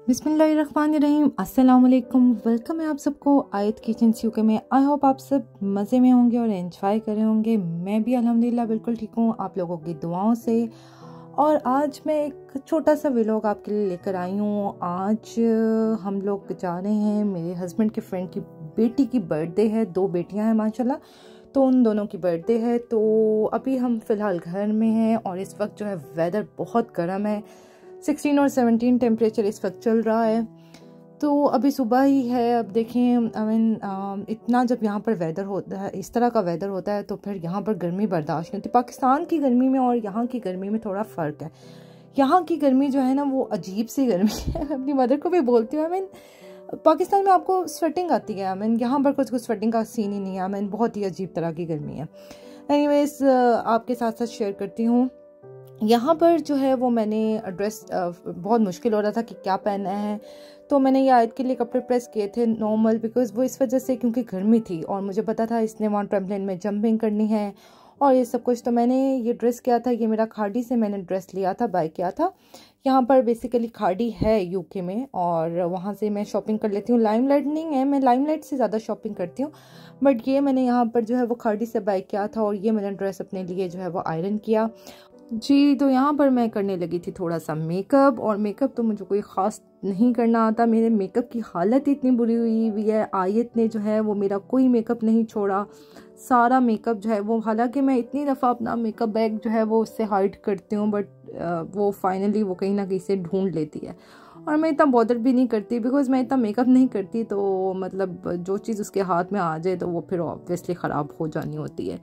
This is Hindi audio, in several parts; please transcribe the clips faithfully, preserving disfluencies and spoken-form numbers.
बिस्मिल्लाहिर्रहमानिर्रहीम, अस्सलाम वालेकुम। वेलकम है आप सबको आयत किचन यूके में। आई होप आप सब मज़े में होंगे और एंजॉय कर रहे होंगे। मैं भी अल्हम्दुलिल्लाह बिल्कुल ठीक हूँ, आप लोगों की दुआओं से। और आज मैं एक छोटा सा व्लॉग आपके लिए लेकर आई हूँ। आज हम लोग जा रहे हैं, मेरे हस्बैंड के फ्रेंड की बेटी की बर्थडे है। दो बेटियाँ हैं माशाल्लाह, तो उन दोनों की बर्थडे है। तो अभी हम फ़िलहाल घर में हैं और इस वक्त जो है वेदर बहुत गर्म है। सिक्सटीन और सेवनटीन टेम्परेचर इस वक्त चल रहा है। तो अभी सुबह ही है। अब देखें, आई मीन इतना जब यहाँ पर वेदर होता है, इस तरह का वेदर होता है, तो फिर यहाँ पर गर्मी बर्दाश्त नहीं होती। पाकिस्तान की गर्मी में और यहाँ की गर्मी में थोड़ा फ़र्क है। यहाँ की गर्मी जो है ना, वो अजीब सी गर्मी है। अपनी मदर को भी बोलती हूँ, आई मीन पाकिस्तान में आपको स्वेटिंग आती है, आई मीन यहाँ पर कुछ कुछ स्वेटिंग का सीन ही नहीं है। आई मीन बहुत ही अजीब तरह की गर्मी है। एनीवेज, आपके साथ साथ शेयर करती हूँ। यहाँ पर जो है वो मैंने ड्रेस, बहुत मुश्किल हो रहा था कि क्या पहनना है, तो मैंने ये आयत के लिए कपड़े प्रेस किए थे नॉर्मल, बिकॉज़ वो इस वजह से क्योंकि गर्मी थी और मुझे पता था इसने वहाँ ट्रम्पलिन में जंपिंग करनी है और ये सब कुछ। तो मैंने ये ड्रेस किया था, ये मेरा खाड़ी से मैंने ड्रेस लिया था, बाय किया था। यहाँ पर बेसिकली खाड़ी है यूके में और वहाँ से मैं शॉपिंग कर लेती हूँ। लाइमलाइट नहीं है, मैं लाइमलाइट से ज़्यादा शॉपिंग करती हूँ, बट ये मैंने यहाँ पर जो है वो खाड़ी से बाय किया था और ये मैंने ड्रेस अपने लिए जो है वो आयरन किया जी। तो यहाँ पर मैं करने लगी थी थोड़ा सा मेकअप, और मेकअप तो मुझे कोई ख़ास नहीं करना आता। मेरे मेकअप की हालत इतनी बुरी हुई हुई है, आयत ने जो है वो मेरा कोई मेकअप नहीं छोड़ा, सारा मेकअप जो है वो, हालांकि मैं इतनी दफ़ा अपना मेकअप बैग जो है वो उससे हाइड करती हूँ, बट वो फाइनली वो कहीं ना कहीं से ढूंढ लेती है। और मैं इतना बॉदर भी नहीं करती, बिकॉज़ मैं इतना मेकअप नहीं करती, तो मतलब जो चीज़ उसके हाथ में आ जाए तो वो फिर ऑब्वियसली ख़राब हो जानी होती है।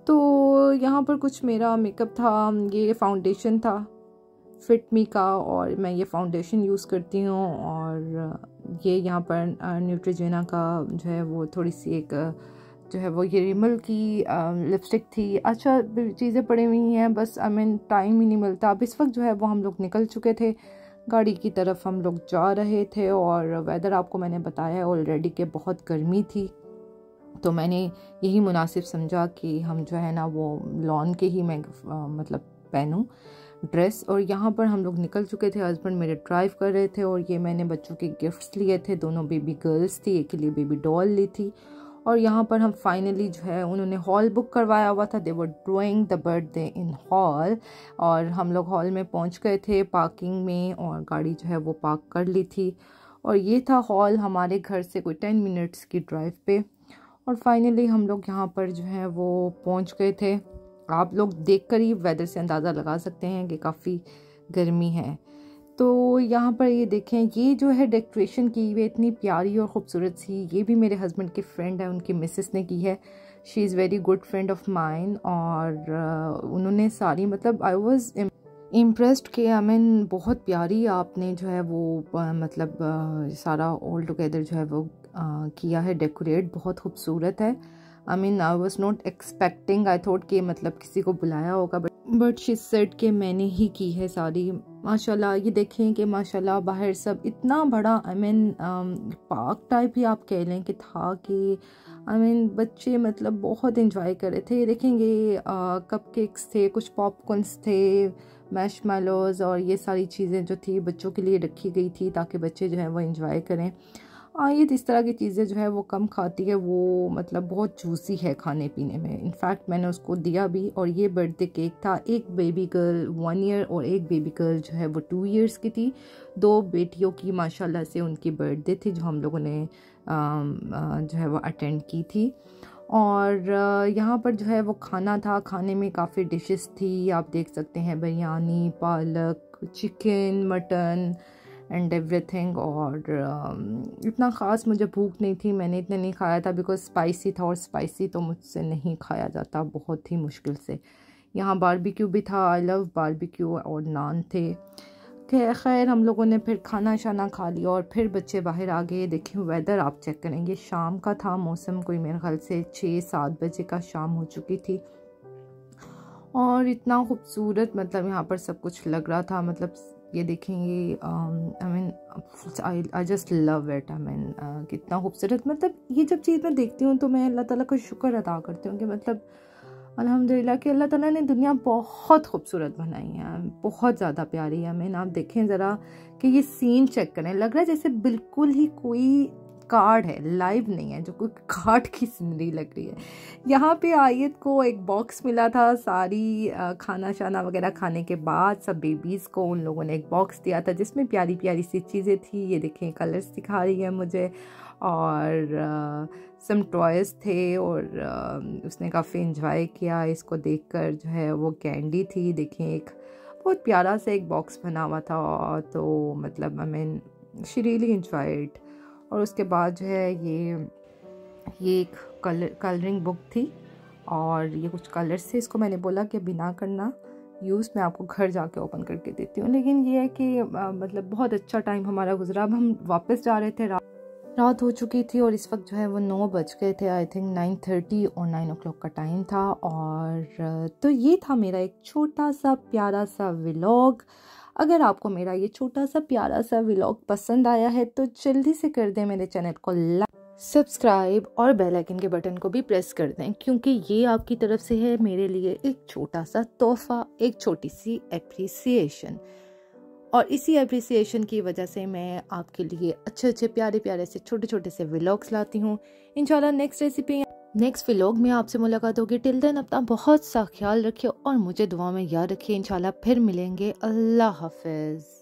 तो यहाँ पर कुछ मेरा मेकअप था, ये फाउंडेशन था फिट मी का, और मैं ये फाउंडेशन यूज़ करती हूँ। और ये यहाँ पर न्यूट्रिजेना का जो है वो थोड़ी सी एक जो है वो ये रिमल की लिपस्टिक थी। अच्छा चीज़ें पड़ी हुई हैं, बस आई मीन टाइम ही नहीं मिलता। अब इस वक्त जो है वो हम लोग निकल चुके थे, गाड़ी की तरफ हम लोग जा रहे थे। और वेदर आपको मैंने बताया है ऑलरेडी कि बहुत गर्मी थी, तो मैंने यही मुनासिब समझा कि हम जो है ना वो लॉन के ही मैं आ, मतलब पहनूं ड्रेस। और यहाँ पर हम लोग निकल चुके थे, हस्बैंड मेरे ड्राइव कर रहे थे। और ये मैंने बच्चों के गिफ्ट्स लिए थे, दोनों बेबी गर्ल्स थी, एक के लिए बेबी डॉल ली थी। और यहाँ पर हम फाइनली जो है, उन्होंने हॉल बुक करवाया हुआ था, they were doing the birthday in hall. और हम लोग हॉल में पहुँच गए थे पार्किंग में, और गाड़ी जो है वो पार्क कर ली थी। और ये था हॉल हमारे घर से कोई टेन मिनट्स की ड्राइव पे। और फाइनली हम लोग यहाँ पर जो है वो पहुँच गए थे। आप लोग देखकर ही वेदर से अंदाज़ा लगा सकते हैं कि काफ़ी गर्मी है। तो यहाँ पर ये देखें, ये जो है डेकोरेशन की हुई इतनी प्यारी और ख़ूबसूरत सी, ये भी मेरे हस्बैंड की फ्रेंड है, उनकी मिसेस ने की है। She is very good friend of mine. और uh, उन्होंने सारी, मतलब आई वॉज इम्प्रेस्ड कि आई मीन बहुत प्यारी आपने जो है वो uh, मतलब uh, सारा ऑल टुगेदर जो है वो uh, किया है, डेकोरेट बहुत खूबसूरत है। I mean I was not expecting, I thought कि मतलब किसी को बुलाया होगा, बट बट शी सेड कि मैंने ही की है सारी। माशाल्लाह, ये देखें कि माशाल्लाह बाहर सब इतना बड़ा, आई मीन पार्क टाइप ही आप कह लें कि था, कि आई मीन बच्चे मतलब बहुत इंजॉय कर रहे थे। ये देखेंगे कपकेक्स थे, कुछ पॉपकॉर्न्स थे, मैशमेलोज, और ये सारी चीज़ें जो थी बच्चों के लिए रखी गई थी ताकि बच्चे जो है वो इंजॉय करें। आयत इस तरह की चीज़ें जो है वो कम खाती है, वो मतलब बहुत जूसी है खाने पीने में। इनफैक्ट मैंने उसको दिया भी। और ये बर्थडे केक था, एक बेबी गर्ल वन ईयर और एक बेबी गर्ल जो है वो टू इयर्स की थी। दो बेटियों की माशाल्लाह से उनकी बर्थडे थी, जो हम लोगों ने जो है वो अटेंड की थी। और यहाँ पर जो है वो खाना था, खाने में काफ़ी डिशेस थी, आप देख सकते हैं, बिरयानी, पालक, चिकन, मटन एंड एवरीथिंग। और uh, इतना ख़ास मुझे भूख नहीं थी, मैंने इतना नहीं खाया था, बिकॉज स्पाइसी था, और स्पाइसी तो मुझसे नहीं खाया जाता, बहुत ही मुश्किल से। यहाँ बारबेक्यू भी था, आई लव बारबेक्यू, और नान थे। खैर हम लोगों ने फिर खाना शाना खा लिया और फिर बच्चे बाहर आ गए। देखिए वेदर आप चेक करेंगे, शाम का था मौसम, कोई मेरे ख्याल से छः सात बजे का शाम हो चुकी थी। और इतना खूबसूरत मतलब यहाँ पर सब कुछ लग रहा था। मतलब ये देखेंगे, I mean I I just love it. I mean कितना खूबसूरत, मतलब ये जब चीज़ मैं देखती हूँ तो मैं अल्लाह ताला का शुक्र अदा करती हूँ कि मतलब अल्हम्दुलिल्लाह कि अल्लाह ताला ने दुनिया बहुत खूबसूरत बनाई है, बहुत ज़्यादा प्यारी है। मैं आप देखें ज़रा कि ये सीन चेक करें, लग रहा है जैसे बिल्कुल ही कोई कार्ड है, लाइव नहीं है, जो कोई कार्ड की सीनरी लग रही है। यहाँ पे आयत को एक बॉक्स मिला था, सारी खाना शाना वगैरह खाने के बाद सब बेबीज़ को उन लोगों ने एक बॉक्स दिया था जिसमें प्यारी प्यारी सी चीज़ें थी। ये देखें कलर्स दिखा रही है मुझे, और सम टॉयज़ थे, और uh, उसने काफ़ी इंजॉय किया इसको देखकर। जो है वो कैंडी थी, देखें एक बहुत प्यारा सा एक बॉक्स बना हुआ था, तो मतलब I mean she really enjoyed. और उसके बाद जो है ये ये एक कलर कलरिंग बुक थी, और ये कुछ कलर्स थे। इसको मैंने बोला कि अभी ना करना यूज़, मैं आपको घर जाके ओपन करके देती हूँ। लेकिन ये है कि आ, मतलब बहुत अच्छा टाइम हमारा गुजरा। अब हम वापस जा रहे थे, रा, रात हो चुकी थी, और इस वक्त जो है वो नौ बज गए थे, आई थिंक नाइन थर्टी और नाइन ओ क्लॉक का टाइम था। और तो ये था मेरा एक छोटा सा प्यारा सा व्लॉग। अगर आपको मेरा ये छोटा सा प्यारा सा व्लॉग पसंद आया है तो जल्दी से कर दें मेरे चैनल को लाइक, सब्सक्राइब और बेल आइकन के बटन को भी प्रेस कर दें, क्योंकि ये आपकी तरफ से है मेरे लिए एक छोटा सा तोहफा, एक छोटी सी एप्रिसिएशन। और इसी एप्रिसिएशन की वजह से मैं आपके लिए अच्छे अच्छे प्यारे प्यारे से छोटे छोटे से व्लॉग्स लाती हूँ। इंशाल्लाह नेक्स्ट रेसिपी नेक्स्ट व्लॉग में आपसे मुलाकात होगी। टिल देन अपना बहुत सा ख्याल रखिए और मुझे दुआ में याद रखिए। इंशाल्लाह फिर मिलेंगे। अल्लाह हाफिज़।